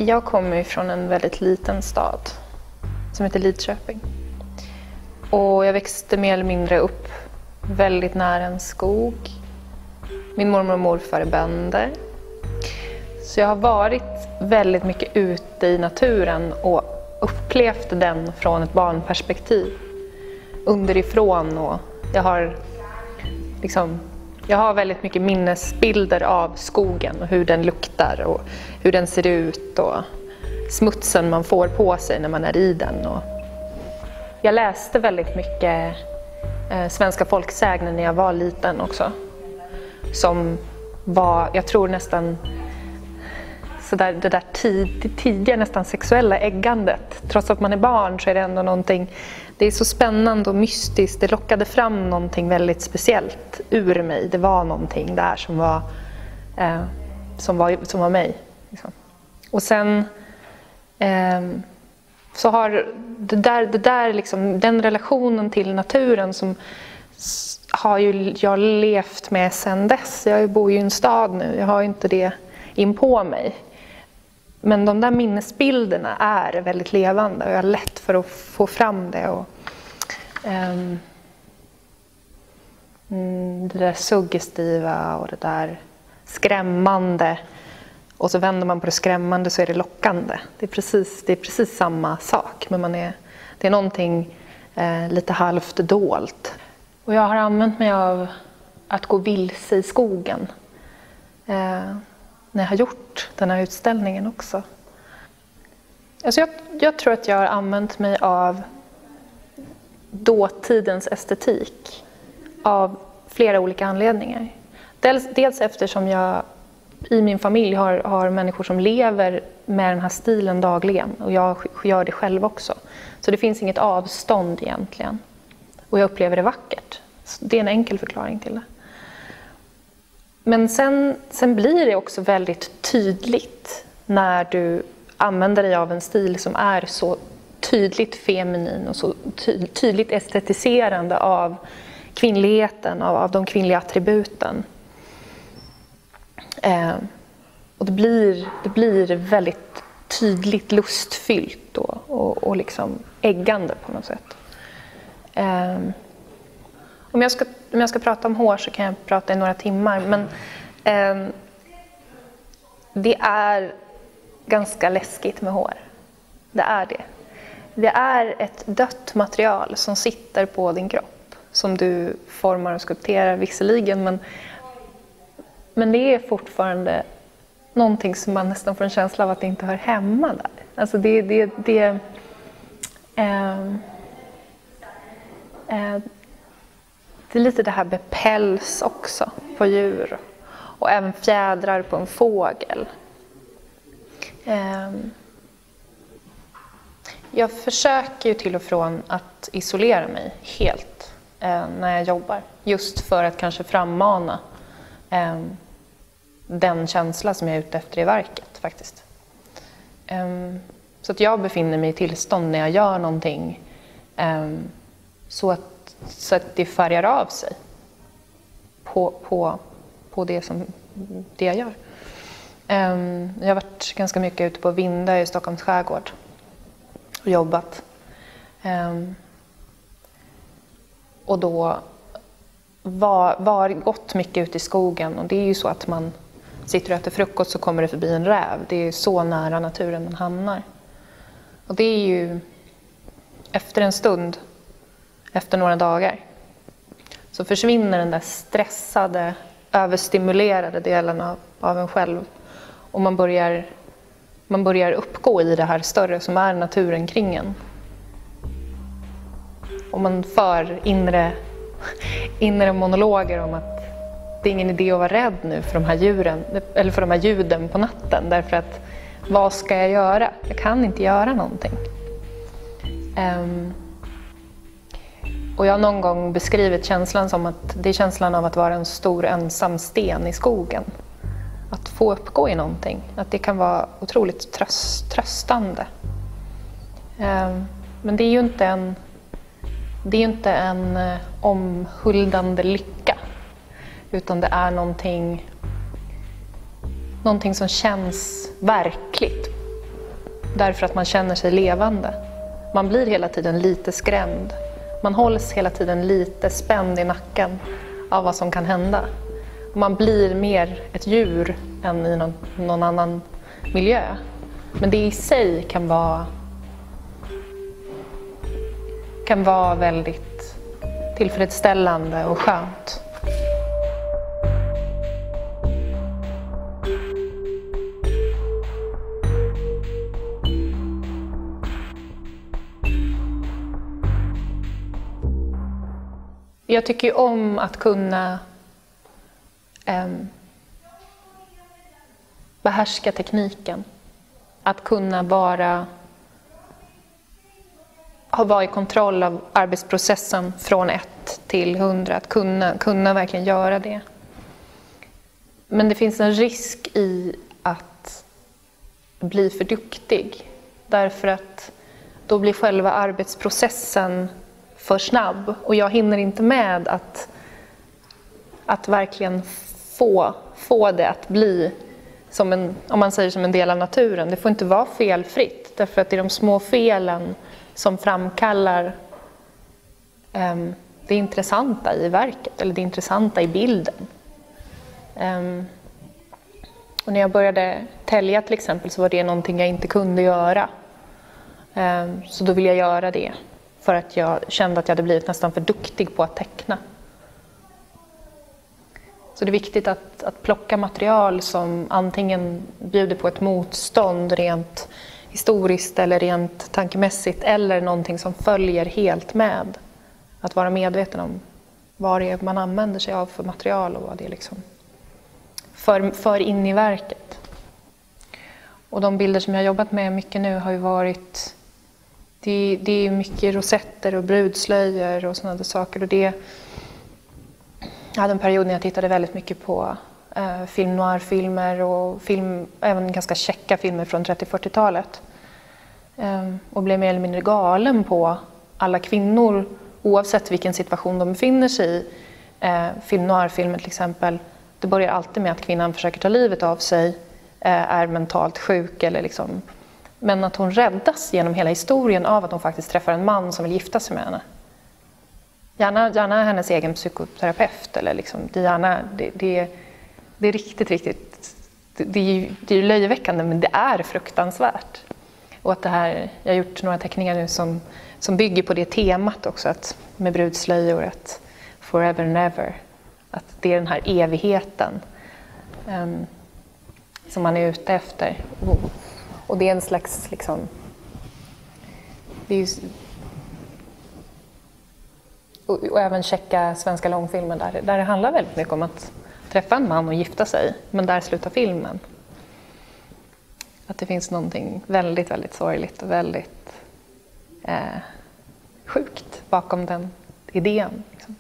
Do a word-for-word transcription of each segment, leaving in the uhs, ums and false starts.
Jag kommer ifrån en väldigt liten stad som heter Lidköping. Och jag växte mer eller mindre upp väldigt nära en skog. Min mormor och morfar är bönder. Så jag har varit väldigt mycket ute i naturen och upplevt den från ett barnperspektiv. Underifrån, och jag har liksom, jag har väldigt mycket minnesbilder av skogen och hur den luktar och hur den ser ut och smutsen man får på sig när man är i den. Och jag läste väldigt mycket eh, svenska folksägner när jag var liten också. Som var, jag tror nästan så där, det där tid, tidiga nästan sexuella äggandet. Trots att man är barn så är det ändå någonting, det är så spännande och mystiskt. Det lockade fram någonting väldigt speciellt ur mig. Det var någonting där som var, eh, som var, som var mig. Liksom. Och sen eh, så har det där, det där liksom, den relationen till naturen som har ju jag levt med sedan dess. Jag bor ju i en stad nu, jag har ju inte det in på mig. Men de där minnesbilderna är väldigt levande och jag har lätt för att få fram det. Och, um, det där suggestiva och det där skrämmande. Och så vänder man på det skrämmande så är det lockande. Det är precis, det är precis samma sak, men man är, det är någonting eh, lite halvt dolt. Och jag har använt mig av att gå vilse i skogen eh, när jag har gjort den här utställningen också. Alltså jag, jag tror att jag har använt mig av dåtidens estetik av flera olika anledningar. Dels, dels eftersom jag i min familj har, har människor som lever med den här stilen dagligen och jag gör det själv också. Så det finns inget avstånd egentligen. Och jag upplever det vackert. Så det är en enkel förklaring till det. Men sen, sen blir det också väldigt tydligt när du använder dig av en stil som är så tydligt feminin och så ty- tydligt estetiserande av kvinnligheten, av, av de kvinnliga attributen. Eh, och det blir, det blir väldigt tydligt lustfyllt och, och, och liksom äggande på något sätt. Eh, om, jag ska, om jag ska prata om hår så kan jag prata i några timmar, men eh, det är ganska läskigt med hår. Det är det. Det är ett dött material som sitter på din kropp, som du formar och skulpterar visserligen, men Men det är fortfarande någonting som man nästan får en känsla av att det inte hör hemma där. Alltså det, det, det, eh, eh, det är lite det här med päls också på djur. Och även fjädrar på en fågel. Eh, jag försöker ju till och från att isolera mig helt eh, när jag jobbar. Just för att kanske frammana Um, den känsla som jag är ute efter i verket faktiskt. Um, så att jag befinner mig i tillstånd när jag gör någonting um, så, att, så att det färgar av sig på, på, på det, som, det jag gör. Um, jag har varit ganska mycket ute på Vindö i Stockholms skärgård och jobbat. Um, och då Var, var gått mycket ute i skogen, och det är ju så att man sitter och äter frukost så kommer det förbi en räv. Det är så nära naturen man hamnar. Och det är ju efter en stund, efter några dagar, så försvinner den där stressade, överstimulerade delen av, av en själv. Och man börjar, man börjar uppgå i det här större som är naturen kring en. Och man för inre inre monologer om att det är ingen idé att vara rädd nu för de här djuren eller för de här ljuden på natten, därför att vad ska jag göra? Jag kan inte göra någonting. Um, och jag har någon gång beskrivit känslan som att det är känslan av att vara en stor ensam sten i skogen. Att få uppgå i någonting, att det kan vara otroligt tröst, tröstande. Um, men det är ju inte en Det är inte en eh, omhuldande lycka, utan det är någonting, någonting som känns verkligt Därför att man känner sig levande. Man blir hela tiden lite skrämd. Man hålls hela tiden lite spänd i nacken av vad som kan hända. Man blir mer ett djur än i någon, någon annan miljö. Men det i sig kan vara, kan vara väldigt tillfredsställande och skönt. Jag tycker ju om att kunna eh, behärska tekniken. Att kunna vara, ha vara i kontroll av arbetsprocessen från ett till hundra. Att kunna, kunna verkligen göra det. Men det finns en risk i att bli för duktig. Därför att då blir själva arbetsprocessen för snabb och jag hinner inte med att, att verkligen få, få det att bli som en, om man säger som en del av naturen. Det får inte vara felfritt därför att det är de små felen som framkallar um, det intressanta i verket eller det intressanta i bilden. Um, och när jag började tälja till exempel så var det någonting jag inte kunde göra. Um, så då ville jag göra det. För att jag kände att jag hade blivit nästan för duktig på att teckna. Så det är viktigt att, att plocka material som antingen bjuder på ett motstånd rent historiskt eller rent tankemässigt. Eller någonting som följer helt med. Att vara medveten om vad det är man använder sig av för material och vad det är liksom för, för in i verket. Och de bilder som jag har jobbat med mycket nu har ju varit... Det, det är mycket rosetter och brudslöjor och sådana saker. Och det, jag hade en period när jag tittade väldigt mycket på eh, film noir-filmer och film, även ganska käcka filmer från trettio-fyrtiotalet. Eh, och blev mer eller mindre galen på alla kvinnor oavsett vilken situation de befinner sig i. Eh, film noir-filmer till exempel, det börjar alltid med att kvinnan försöker ta livet av sig, eh, är mentalt sjuk eller liksom... Men att hon räddas genom hela historien av att hon faktiskt träffar en man som vill gifta sig med henne. Gärna, gärna hennes egen psykoterapeut. Eller liksom, det, är gärna, det, det, det är riktigt, riktigt... Det, det är ju det är löjeväckande men det är fruktansvärt. Och att det här, jag har gjort några teckningar nu som, som bygger på det temat också. Att, med brudslöjor, att forever and ever. Att det är den här evigheten um, som man är ute efter. Och, Och det är en slags, liksom, det är ju, och, och även checka svenska långfilmer där, där det handlar väldigt mycket om att träffa en man och gifta sig, men där slutar filmen. Att det finns någonting väldigt, väldigt sorgligt och väldigt eh, sjukt bakom den idén. Liksom.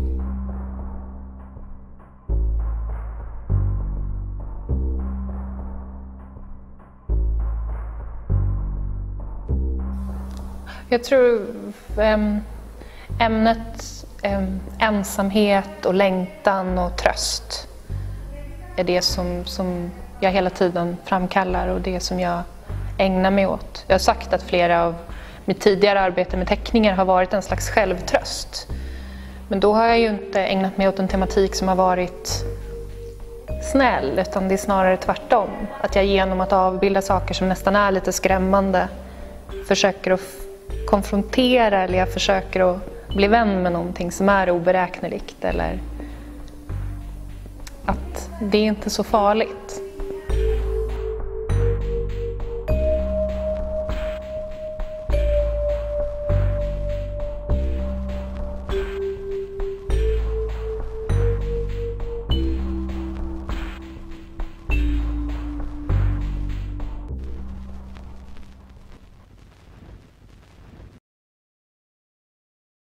Jag tror äm, ämnet äm, ensamhet och längtan och tröst är det som, som jag hela tiden framkallar och det som jag ägnar mig åt. Jag har sagt att flera av mitt tidigare arbete med teckningar har varit en slags självtröst. Men då har jag ju inte ägnat mig åt en tematik som har varit snäll, utan det är snarare tvärtom. Att jag genom att avbilda saker som nästan är lite skrämmande försöker att konfrontera eller jag försöker att bli vän med någonting som är oberäkneligt eller att det är inte så farligt.